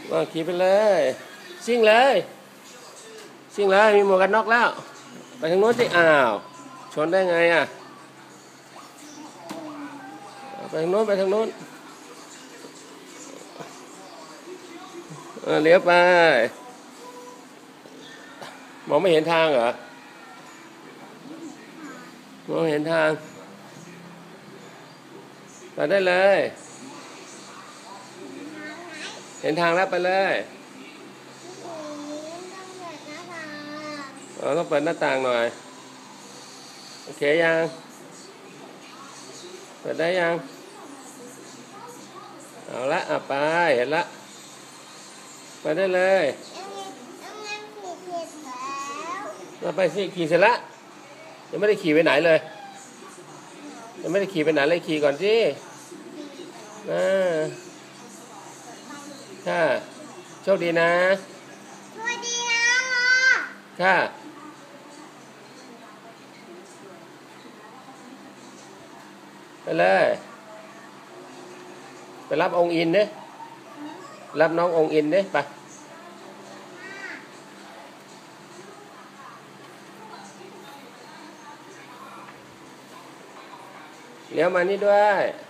ขี่ไปเลยซิ่งเลยซิ่งเลยมีหมวกกันน็อกแล้วไปทางโน้นสิอ้าวชนได้ไงอ่ะไปทางโน้นไปทางโน้นเลี้ยวไปมองไม่เห็นทางเหรอมองเห็นทางไปได้เลยเห็นทางแล้วไปเลยต้องเปิดหน้าต่างหน่อยโอเคยังเปิดได้ยังเอาละไปเห็นละไปได้เลยเราไปสิขี่เสร็จละยังไม่ได้ขี่ไปไหนเลยยังไม่ได้ขี่ไปไหนเลยขี่ก่อนสิค่ะโชคดีนะสวัสดีนะค่ะไปเลยไปรับองค์อินเนี่ยรับน้ององค์อินเนี่ยไปเลี้ยวมานี่ด้วย